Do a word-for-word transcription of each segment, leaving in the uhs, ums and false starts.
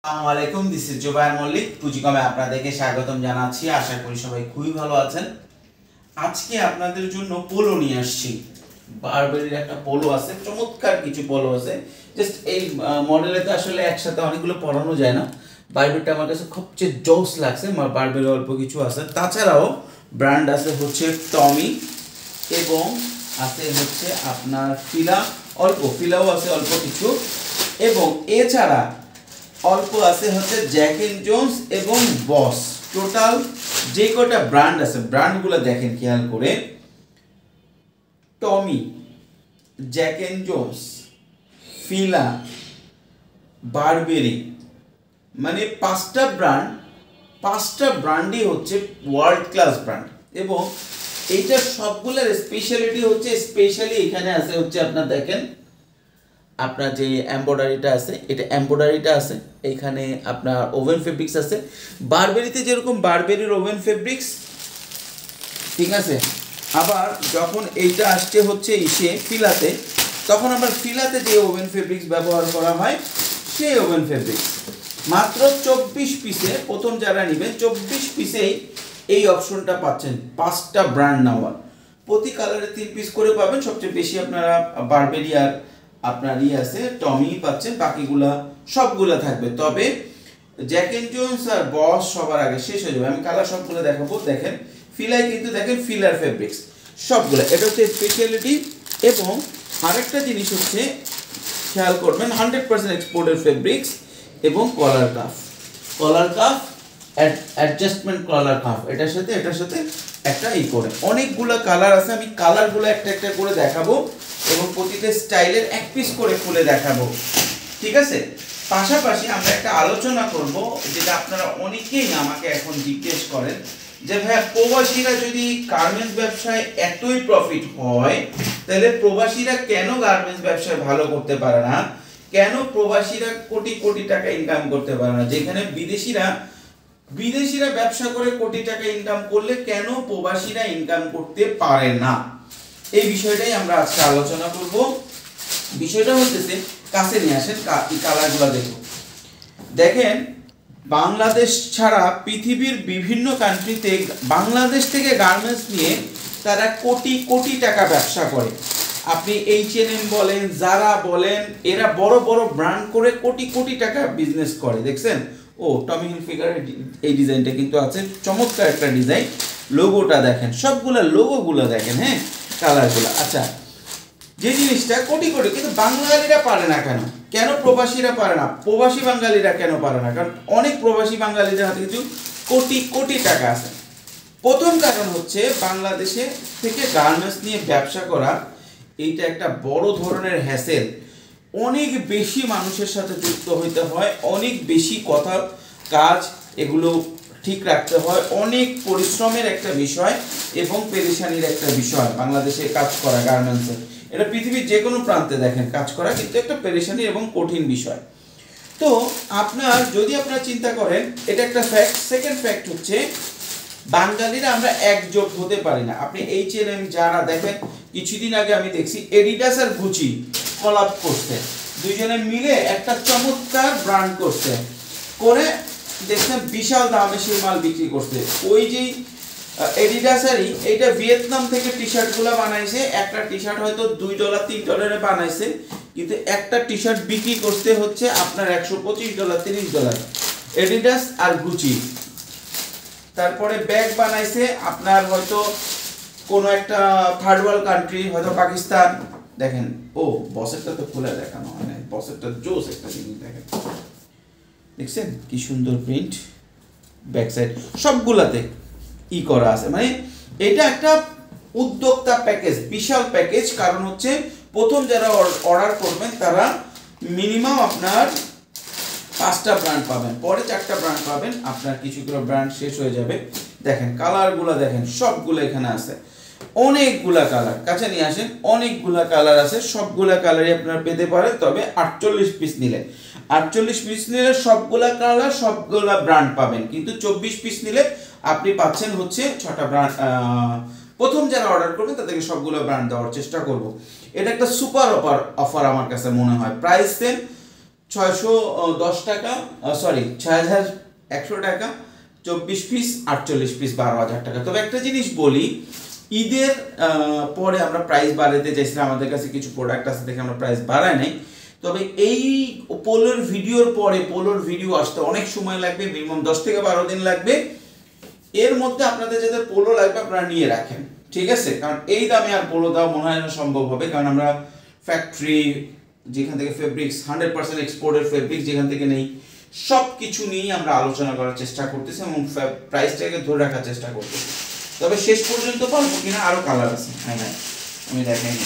আসসালামু আলাইকুম, this is Zubair Mallick. পুঁজিকমে আপনাদেরকে স্বাগতম জানাচ্ছি। আশা করি সবাই খুবই ভালো আছেন। আজকে আপনাদের জন্য পোলো নিয়ে আসছি। বারবেরির একটা পোলো আছে, চমৎকার কিছু পোলো আছে। জাস্ট এই মডেলে তো আসলে একসাথে অনেকগুলো পরানো যায় না। বারবেরিটা আমার কাছে সবচেয়ে জোস লাগছে। বারবেরি অল্প কিছু আছে, তাছাড়াও ব্র্যান্ড আছে হচ্ছে টমি এবং আছে হচ্ছে আপনার ফিলা, অল্প ফিলাও আছে অল্প কিছু, এবং এছাড়া অল্প আছে হচ্ছে জ্যাক এন্ড জোন্স এবং বস। টোটাল যে কটা ব্র্যান্ড আছে ব্র্যান্ডগুলো দেখেন খেয়াল করে। Tommy, Jack and Jones, Fila, Burberry, মানে পাঁচটা ব্র্যান্ড, পাঁচটা ব্র্যান্ডই হচ্ছে ওয়ার্ল্ড ক্লাস ব্র্যান্ড। এবং এইটার সবগুলোর স্পেশালিটি হচ্ছে, স্পেশালি এখানে আছে হচ্ছে আপনার দেখেন, আপনার যে এমব্রয়ডারিটা আছে, এটা এমব্রয়ডারিটা আছে এখানে, আপনার ওভেন ফেব্রিক্স আছে। বারবেরিতে যেরকম বারবেরির ওভেন ফেব্রিক্স, ঠিক আছে, আবার যখন এইটা আসছে হচ্ছে ইসে ফিলাতে, তখন আবার ফিলাতে যে ওভেন ফেব্রিক্স ব্যবহার করা হয় সেই ওভেন ফেব্রিক্স। মাত্র চব্বিশ পিসে, প্রথম যারা নেবেন চব্বিশ পিসেই এই অপশনটা পাচ্ছেন। পাঁচটা ব্র্যান্ড নেওয়ার, প্রতি কালারে তিন পিস করে পাবেন। সবচেয়ে বেশি আপনারা বারবেরি আর আপনার ই আছে টমি পাচ্ছেন, বাকিগুলা সবগুলা থাকবে। তবে জ্যাক এন্ড জোন্স আর বস সবার আগে শেষ হয়ে যাবে। আমি কালার সবগুলো দেখাবো। দেখেন ফিলাই, কিন্তু দেখেন ফিলার ফেব্রিক্স সবগুলো, এটা হচ্ছে স্পেশালিটি। এবং আরেকটা জিনিস হচ্ছে খেয়াল করবেন, হান্ড্রেড পার্সেন্ট এক্সপোর্টের ফেব্রিক্স এবং collar cuff, collar cuff adjustment collar cuff, এটার সাথে এটার সাথে একটা ই করে অনেকগুলো কালার আছে। আমি কালারগুলো একটা একটা করে দেখাবো এবং প্রতিটা স্টাইলের এক পিস করে খুলে দেখাবো, ঠিক আছে। পাশাপাশি আমরা একটা আলোচনা করব, যেটা আপনারা অনেকেই আমাকে এখন জিজ্ঞেস করেন যে ভাইয়া, প্রবাসীরা যদি গার্মেন্টস ব্যবসায় এতই প্রফিট হয়, তাহলে প্রবাসীরা কেন গার্মেন্টস ব্যবসায় ভালো করতে পারে না? কেন প্রবাসীরা কোটি কোটি টাকা ইনকাম করতে পারে না? যেখানে বিদেশিরা বিদেশিরা ব্যবসা করে কোটি টাকা ইনকাম করলে কেন প্রবাসীরা ইনকাম করতে পারে না? এই বিষয়টাই আমরা আজকে আলোচনা করব। বিষয়টা হচ্ছে, কাছে নিয়ে আসেন, এই কালারগুলো দেখুন। দেখেন, বাংলাদেশ ছাড়া পৃথিবীর বিভিন্ন কান্ট্রিতে বাংলাদেশ থেকে গার্মেন্টস নিয়ে তারা কোটি কোটি টাকা ব্যবসা করে। আপনি এইচ এন এম বলেন, যারা বলেন, এরা বড় বড় ব্র্যান্ড করে কোটি কোটি টাকা বিজনেস করে। দেখছেন, ও টমি হিলফিগারের এই ডিজাইনটা কিন্তু আছে, চমৎকার একটা ডিজাইন। লোগোটা দেখেন, সবগুলা লোগোগুলো দেখেন, হ্যাঁ, কালারগুলো। আচ্ছা, যে জিনিসটা কোটি কোটি, কিন্তু বাঙালিরা পারে না কেন? কেন প্রবাসীরা পারে না? প্রবাসী বাঙালিরা কেন পারে না? কারণ অনেক প্রবাসী বাঙালিদের হাতে কিছু কোটি কোটি টাকা আছে। প্রথম কারণ হচ্ছে, বাংলাদেশে থেকে গার্মেন্টস নিয়ে ব্যবসা করা এইটা একটা বড় ধরনের হ্যাসেল। অনেক বেশি মানুষের সাথে যুক্ত হইতে হয়, অনেক বেশি কথা কাজ এগুলো ঠিক রাখতে হয়, অনেক পরিশ্রমের একটা বিষয় এবং পেরেশানির একটা বিষয় বাংলাদেশে কাজ করা গার্মেন্টসে। এটা পৃথিবীর যে কোনো প্রান্তে দেখেন কাজ করা কিন্তু একটা পেরেশানি এবং কঠিন বিষয়। তো আপনার যদি আপনারা চিন্তা করেন, এটা একটা ফ্যাক্ট। সেকেন্ড ফ্যাক্ট হচ্ছে, বাঙালিরা আমরা একজোট হতে পারি না। আপনি এইচ এন এম যারা দেখেন, কিছুদিন আগে আমি দেখছি এডিডাস আর গুচি কলাপ করছে, দুইজনে মিলে একটা চমৎকার ব্র্যান্ড করছে, করে দেখছেন বিশাল দামে সেই মাল বিক্রি করছে। ওই যে এডিডাসারই এইটা ভিয়েতনাম থেকে টি শার্টগুলো বানাইছে, একটা টি শার্ট হয়তো দুই ডলার তিন ডলারে বানাইছে, কিন্তু একটা টি শার্ট বিক্রি করতে হচ্ছে আপনার একশো পঁচিশ ডলার তিরিশ ডলার। এডিডাস আর গুচি। তারপরে ব্যাগ বানাইছে আপনার হয়তো কোনো একটা থার্ড ওয়ার্ল্ড কান্ট্রি, হয়তো পাকিস্তান। দেখেন, ও বসেরটা তো খুলে দেখানো হয় না, বসেরটা জোস একটা জিনিস দেখেন, দেখছেন কি সুন্দর প্রিন্ট, ব্যাক সাইড সবগুলাতে ই করা আছে। মানে এটা একটা উদ্যোক্তা প্যাকেজ, বিশাল প্যাকেজ। কারণ হচ্ছে, প্রথম যারা অর্ডার করবেন তারা মিনিমাম আপনার পাঁচটা ব্র্যান্ড পাবেন, পরে চারটা ব্র্যান্ড পাবেন, আপনার কিছুগুলো ব্র্যান্ড শেষ হয়ে যাবে। দেখেন কালারগুলো দেখেন, সবগুলো এখানে আছে, অনেকগুলা কালার। কাছে নিয়ে আসেন, অনেকগুলা কালার আছে, সবগুলা কালারই আপনারা পেতে পারেন। তবে আটচল্লিশ পিস নিলে আটচল্লিশ পিস নিলে সবগুলা কালার সবগুলা ব্র্যান্ড পাবেন, কিন্তু চব্বিশ পিস নিলে আপনি পাচ্ছেন হচ্ছে ছটা ব্র্যান্ড। প্রথম যারা অর্ডার করবেন তাদেরকে সবগুলো ব্র্যান্ড দেওয়ার চেষ্টা করব। এটা একটা সুপার অফার অফার আমার কাছে মনে হয়। প্রাইস সেম, ছয়শো দশ টাকা, সরি ছয় হাজার একশো টাকা, চব্বিশ পিস আটচল্লিশ পিস বারো হাজার টাকা। তবে একটা জিনিস বলি, ঈদের পরে আমরা প্রাইস বাড়াতে চাইছিলাম, আমাদের কাছে কিছু প্রোডাক্ট আছে দেখে আমরা প্রাইস বাড়াই নাই। তবে এই পোলোর ভিডিওর পরে পোলোর ভিডিও আসতে অনেক সময় লাগবে, মিনিমাম দশ থেকে বারো দিন লাগবে। এর মধ্যে আপনাদের যাদের পোলো লাগবে আপনারা নিয়ে রাখেন, ঠিক আছে? কারণ এই দামে আর পোলো দেওয়া মনে হয় না সম্ভব হবে, কারণ আমরা ফ্যাক্টরি যেখান থেকে ফেব্রিক্স হান্ড্রেড পার্সেন্ট এক্সপোর্টের ফেব্রিক্স যেখান থেকে নেই, সব কিছু নিয়ে আমরা আলোচনা করার চেষ্টা করতেছি এবং প্রাইসটাকে ধরে রাখার চেষ্টা করতেছি। তবে শেষ পর্যন্ত পারবো কিনা, আরো কালার আছে, হ্যাঁ হ্যাঁ আমি দেখাই,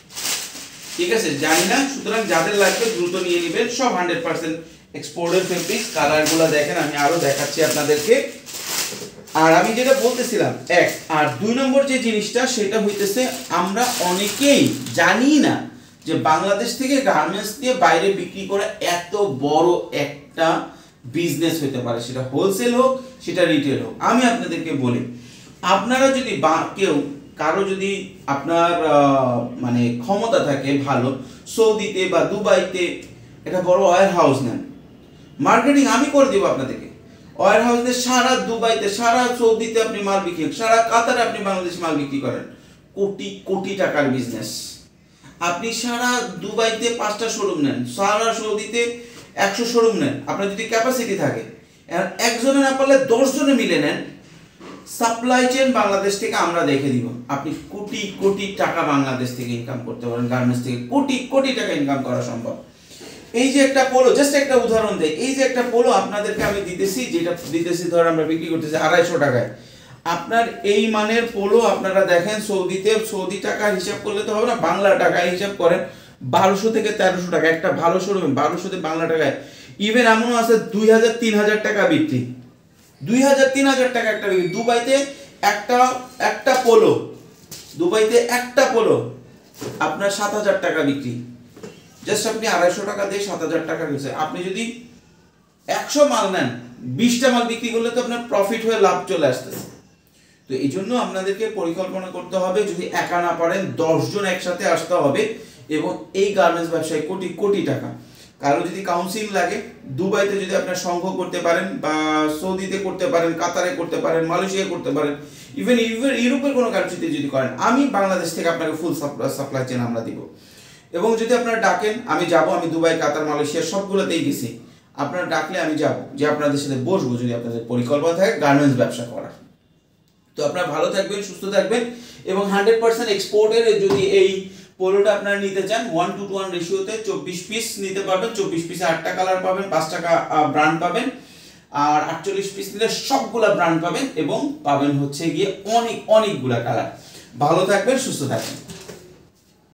ঠিক আছে? জানি না, সুতরাং যাদের লাগবে দ্রুত নিয়ে নেবেন। সব হান্ড্রেড পার্সেন্ট এক্সপোর্টের ফেব্রিক্স। কালারগুলো দেখেন, আমি আরো দেখাচ্ছি আপনাদেরকে। আর আমি যেটা বলতেছিলাম, এক আর দুই নম্বর যে জিনিসটা সেটা হইতেছে, আমরা অনেকেই জানি না যে বাংলাদেশ থেকে গার্মেন্টস দিয়ে বাইরে বিক্রি করে এত বড় একটা বিজনেস হতে পারে, সেটা হোলসেল হোক সেটা রিটেল হোক। আমি আপনাদেরকে বলি, আপনারা যদি বা কেউ কারো যদি আপনার মানে ক্ষমতা থাকে ভালো, সৌদিতে বা দুবাইতে একটা বড় ওয়্যার হাউস নেন, মার্কেটিং আমি করে দেবো আপনাদেরকে। ওয়্যার হাউসে সারা দুবাইতে, সারা সৌদিতে আপনি মাল বিক্রি, সারা কাতারে আপনি বাংলাদেশ মাল বিক্রি করেন, কোটি কোটি টাকার বিজনেস। আপনি সারা দুবাইতে পাঁচটা শোরুম নেন, সারা সৌদিতে একশো শোরুম নেন, আপনার যদি ক্যাপাসিটি থাকে, একজনে না পারলে দশ জনে মিলে নেন, সাপ্লাই চেইন বাংলাদেশ থেকে আমরা দেখে দিব, আপনি কোটি কোটি টাকা বাংলাদেশ থেকে ইনকাম করতে পারেন, গার্মেন্টস থেকে কোটি কোটি টাকা ইনকাম করা সম্ভব। এই যে একটা পোলো, জাস্ট একটা উদাহরণ দেয়, এই যে একটা পোলো আপনাদেরকে আমি দিতেছি, যেটা দিতেছি ধর আমরা বিক্রি করতেছি আড়াইশো টাকায়, আপনার এই মানের পোলো আপনারা দেখেন সৌদিতে, সৌদি টাকা হিসাব করলে তো হবে না, বাংলা টাকায় হিসাব করেন, বারোশো থেকে তেরোশো টাকা একটা ভালো শোরুমে, বারোশো থেকে বাংলা টাকায়, ইভেন এমনও আছে দুই হাজার তিন হাজার টাকা বিক্রি, দুই হাজার তিন হাজার টাকা একটা বিক্রি। দুবাইতে একটা একটা পোলো, দুবাইতে একটা পোলো আপনার সাত হাজার টাকা বিক্রি, জাস্ট আপনি আড়াইশো টাকা দিয়ে সাত হাজার টাকা গেছে। আপনি যদি একশো মাল নেন, বিশটা মাল বিক্রি করলে তো আপনার প্রফিট হয়ে লাভ চলে আসতেছে। তো এই জন্য আপনাদেরকে পরিকল্পনা করতে হবে, যদি একা না পারেন দশজন একসাথে আসতে হবে, এবং এই গার্মেন্টস ব্যবসায় কোটি কোটি টাকা। কারো যদি কাউন্সিল লাগে, দুবাইতে যদি আপনার সংঘ করতে পারেন, বা সৌদিতে করতে পারেন, কাতারে করতে পারেন, মালয়েশিয়া করতে পারেন, ইভেন ইউরোপের কোনো কান্ট্রিতে যদি করেন, আমি বাংলাদেশ থেকে আপনাকে ফুল সাপ্লাই চেন আমরা দিব। এবং যদি আপনারা ডাকেন, আমি যাব, আমি দুবাই, কাতার, মালয়েশিয়া সবগুলোতেই গেছি, আপনারা ডাকলে আমি যাব, যে আপনাদের সাথে বসবো যদি আপনাদের পরিকল্পনা থাকে গার্মেন্টস ব্যবসা করার। তো আপনারা ভালো থাকবেন, সুস্থ থাকবেন, এবং হান্ড্রেড পার্সেন্ট এক্সপোর্টের যদি এই পোলোটা আপনারা নিতে চান, ওয়ান টু টু ওয়ান রেশিওতে চব্বিশ পিস নিতে পারবেন, চব্বিশ পিসে আটটা কালার পাবেন, পাঁচ টাকা ব্র্যান্ড পাবেন, আর আটচল্লিশ পিস নিলে সবগুলা ব্র্যান্ড পাবেন, এবং পাবেন হচ্ছে গিয়ে অনেক অনেকগুলা কালার। ভালো থাকবেন, সুস্থ থাকবেন।